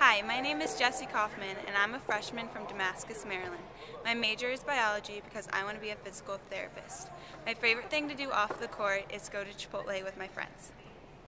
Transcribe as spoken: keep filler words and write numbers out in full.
Hi, my name is Jessie Kaufman, and I'm a freshman from Damascus, Maryland. My major is biology because I want to be a physical therapist. My favorite thing to do off the court is go to Chipotle with my friends.